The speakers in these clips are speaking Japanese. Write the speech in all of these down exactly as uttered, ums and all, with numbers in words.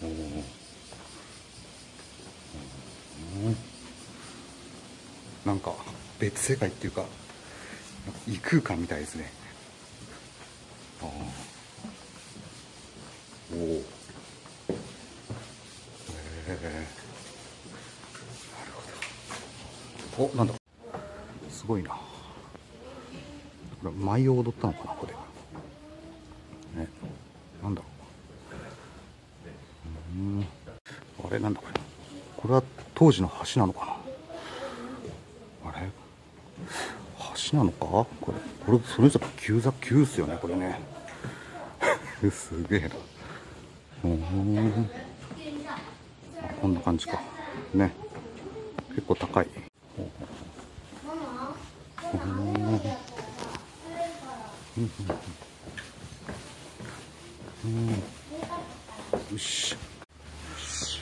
おー、なんか別世界っていうか異空間みたいですね。あおお、へえ、なるほど。お、なんだ、すごいな。これ舞を踊ったのかな、ここで。ね、なんだろう。うん、あれなんだこれ。これは当時の橋なのかな。あれ橋なのかこれ。これそれぞれ急座急っすよね、これね。すげえな。うん、こんな感じかね。結構高い。うん、うん、よし、よし、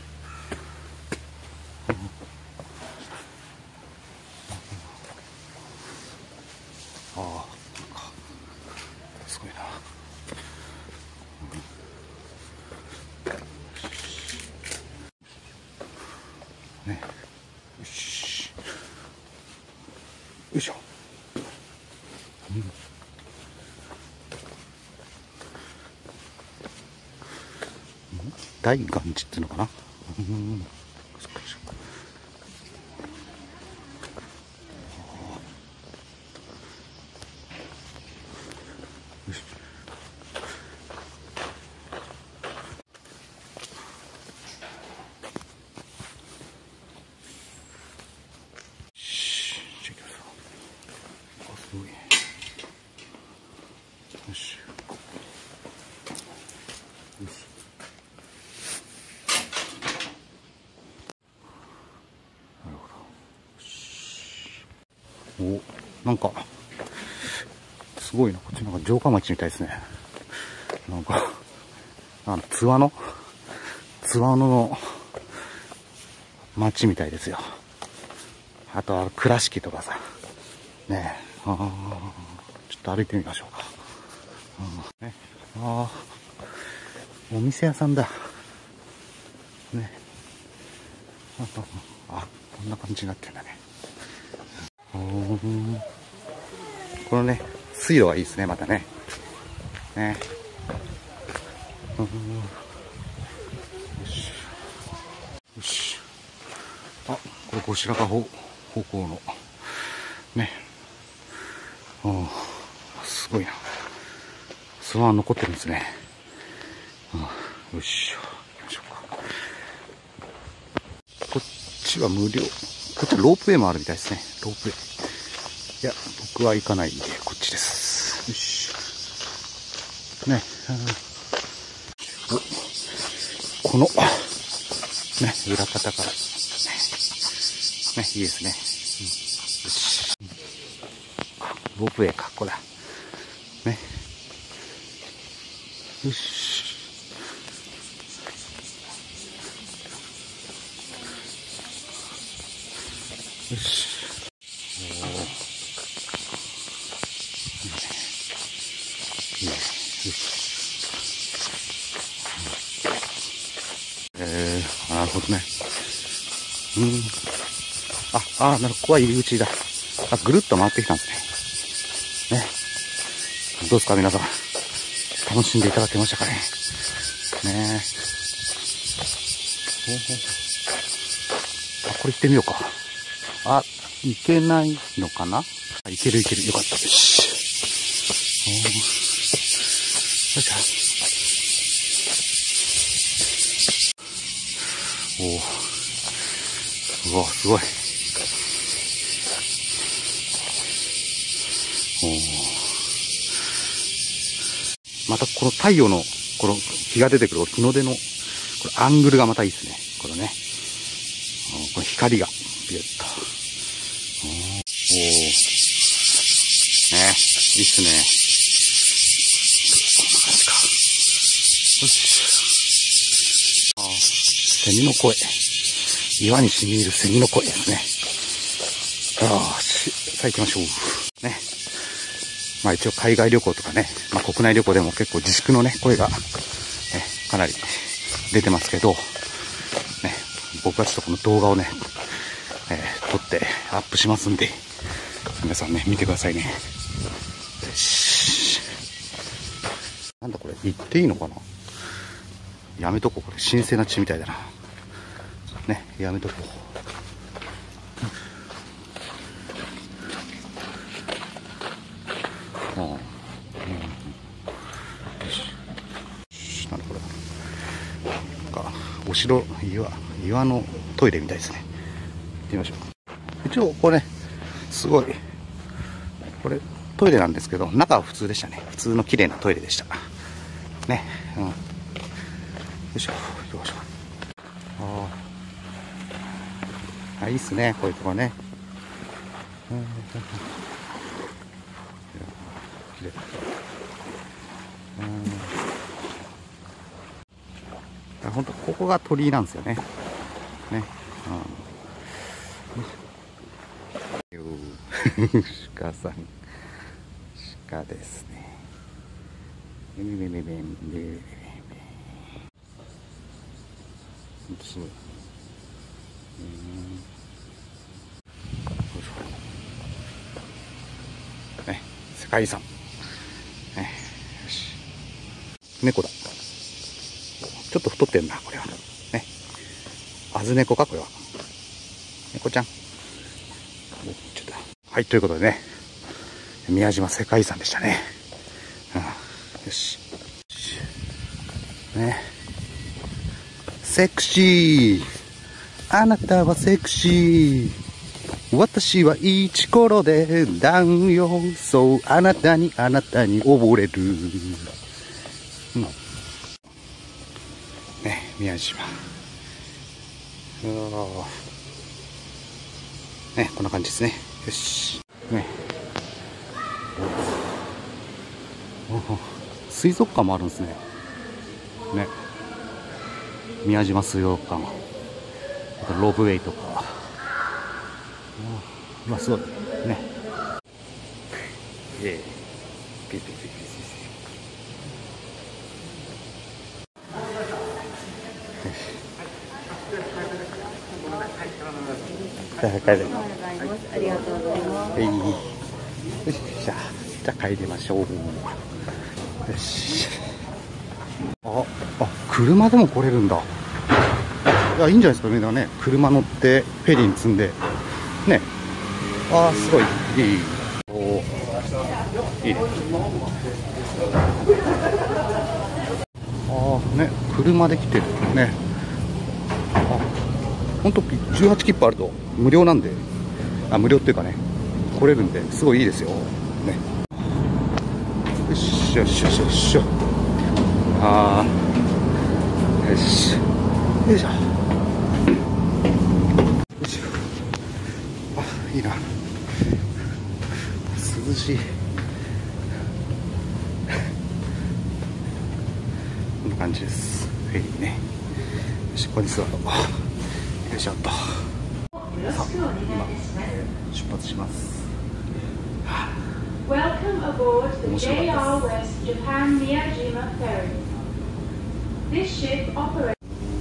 ああ、すごいな。ね、よし、よいしょ。うん、大岩寺っていうのかな。うん、よし、チェックする。あ、すごい。よし。よし。なるほど。お、なんかすごいな。こっちなんか城下町みたいですね。なんかあの津和野津和野の町みたいですよ。あとは倉敷とかさねえ、あ、ちょっと歩いてみましょうか。あ、ね、あ、お店屋さんだね。あ、こんな感じになってんだね。このね水路がいいですね、またね。ね、よしよし。あ、これ後白河方向のね、うん、すごいな。そのまま残ってるんですね。うん、よし、行きましょうか。こっちは無料。こっちはロープウェイもあるみたいですね。ロープウェイ。いや、僕は行かないんで、こっちです。よし。ね。お、この、ね、裏方から。ね、いいですね。うん、よし。あ、ロープウェイか、これだ。ね。よし。よし。おー。いいね。よし。えー、なるほどね。うん。あ、あ、なるほど。ここは入り口だ。あ、ぐるっと回ってきたんですね。ね。どうですか、皆さん。楽しんでいただけましたかね。ねえ。ほうほう。あ、これ行ってみようか。あ、行けないのかな。あ、行ける行ける。よかった。よし。おー。よいしょ。おー。うわ、すごい。おー。またこの太陽の、この日が出てくる日の出の、これアングルがまたいいですね。このね。この光が、ビュッと。おー。ね、いいっすね。こんな感じか。よし。あー、セミの声。岩に染み入るセミの声ですね。ああ、さあ行きましょう。ね。まあ一応海外旅行とかね、まあ国内旅行でも結構自粛のね、声が、ね、かなり出てますけど、ね、僕はちょっとこの動画をね、えー、撮ってアップしますんで、皆さんね、見てくださいね。よし。なんだこれ、言っていいのかな。やめとこう、これ神聖な血みたいだな。ね、やめとこう。ああ、うん、よし。なんだこれ。なんかお城、岩、岩のトイレみたいですね。行ってみましょう。一応これね、すごい。これトイレなんですけど、中は普通でしたね。普通の綺麗なトイレでした。ね、うん。よいしょ、よいしょ。ああ、いいっすね、こういうとこね。うん、綺麗。うん。本当ここが鳥居なんですよね。ね。うん。鹿さん。鹿ですね。めめめめめめめめ。ほんとすごい。うん。ね、世界遺産。ね、よし。猫だ。ちょっと太ってんな、これは。ね。アズネコか、これは。猫ちゃん。ちょっと。はい、ということでね。宮島世界遺産でしたね。うん、よし。ね。セクシー。あなたはセクシー。私はイチコロでダウンよ。そう、あなたにあなたに溺れる。うん。ね、宮島。うわね、こんな感じですね。よし。ね。水族館もあるんですね。ね。宮島水族館。あとロープウェイとか。まあすごいね。ええ。ピピピピピピ。じゃあ帰れ。ありがとうございます。はい。よし、じゃあ、じゃあ帰りましょう。よし。あ、あ、車でも来れるんだ。いや、いいんじゃないですか、みんなね。車乗ってフェリーに積んで。ね。ああ、すごい。いい。おお。いいね。ああ、ね。車で来てる。ね。あ、ほんと、じゅうはち切符あると無料なんで。あ、無料っていうかね。来れるんで、すごいいいですよ。ね。よしよしよしよし。ああ。よし。よいしょ。いいな。涼しい。こんな感じです。フェリーね。よし、ここに座ろう。よいしょっと。さあ、今出発します。 Welcome aboard theジェイアール West Japan Miyajima Ferry. This ship operates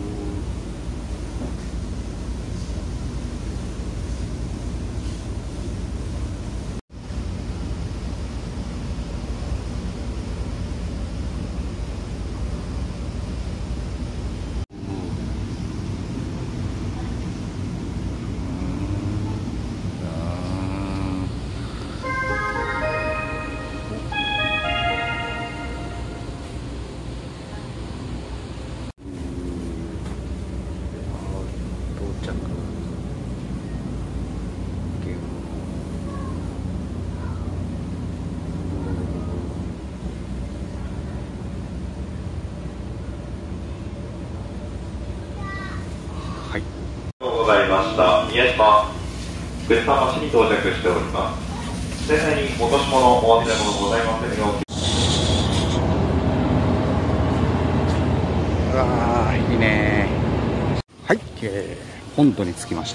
はい。 ありがとうございました。宮島別山市に到着しております。船内に落とし物お忘れ物ございませんよう。 うわー、いいね。はい、えー、本土に着きました。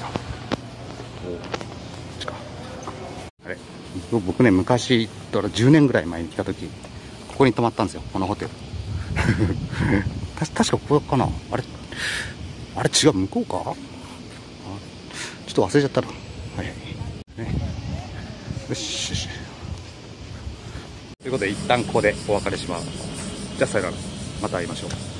あれ、僕ね、昔だからじゅうねんぐらい前に来た時、ここに泊まったんですよ、このホテル。 た確かここかな。あれあれ違う、向こうか。あちょっと忘れちゃったな。はいはい、ね、よしよし。ということで一旦ここでお別れします。じゃあさよなら、また会いましょう。